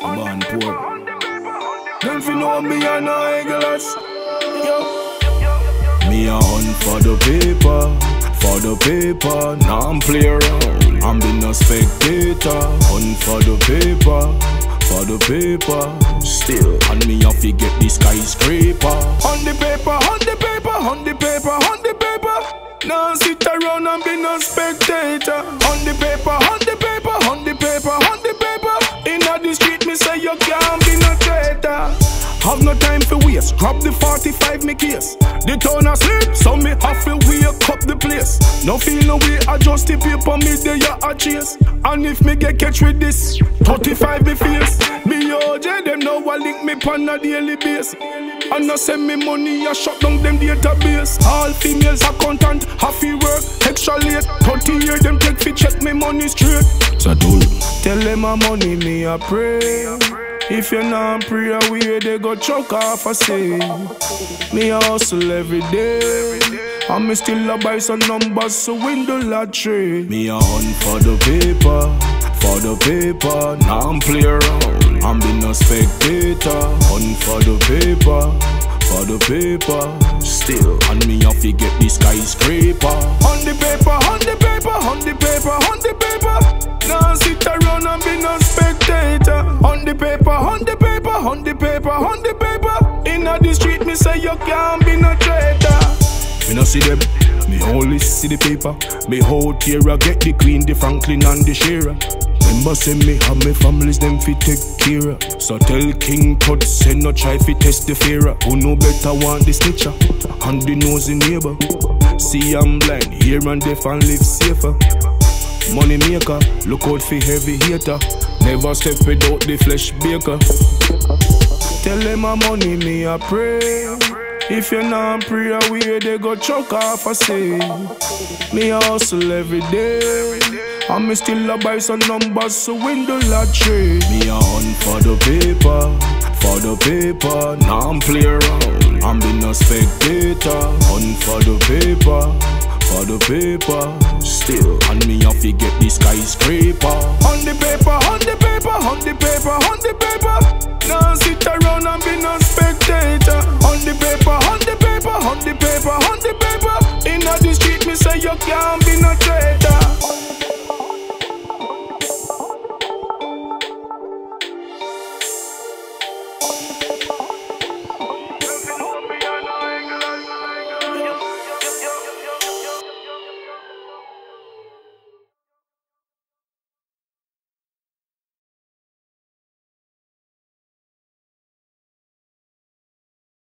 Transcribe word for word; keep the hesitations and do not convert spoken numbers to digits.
man poor. Them fi know me a no eggless. Yo. Me a hunt for the paper, for the paper. Now I'm play around. I'm been a spectator. Hunt for the paper, for the paper. Still, and me have to get the skyscraper. On the paper, on the paper, on the paper, on the paper. Now sit around and be no spectator. On the paper, on the paper, on the paper, on the paper. Inna the street, me say you can't be no traitor. Have no time for waste, grab the forty-five me case. The town asleep, so me have to wake up the place. No feel no way, adjust the paper, me there you a chase. And if me get catch with this, thirty-five me face. Me O J, them now a link me on a daily base. And no send me money, I shut down them database. All females accountant, have to work extra late. thirty years them take fi check me money straight. So do tell them my money, me a pray. If you not pray away, they go choke off a say. Me a hustle every day, and me still a buy some numbers so win the lottery. Me a hunt for the paper, for the paper. Now I'm play around, I'm been a spectator. Hunt for the paper, for the paper. Still, and me have to get the skyscraper. On the paper, on the paper, on the paper, on the paper. Now sit around and be no spectator. On the paper, on the paper, on the paper, on the paper. Inna the street, me say you can't be no traitor. Me no see them, me only see the paper. Me out here I get the Queen, the Franklin and the Shearer. Remember say me have me families, them fi take care of. So tell King Tut, say no try fi test the fearer. Who know better want the snitcher, and the nosy neighbor. See I'm blind, here and deaf and live safer. Money maker, look out for heavy hater. Never step without the flesh baker. Tell them my money, me a pray. If you not pray away, they go choke off a say. Me a hustle every day, and me still a buy some numbers so win the lottery. Me a hunt for the paper, for the paper. Now I'm play around, I'm been a spectator. Hunt for the paper, for the paper. Still, and me have to get the skyscraper. On the paper, on the paper, on the paper, on the paper. Now sit around and be no spectator. On the paper, on the paper, on the paper, on the paper. Inna the street, me say you can't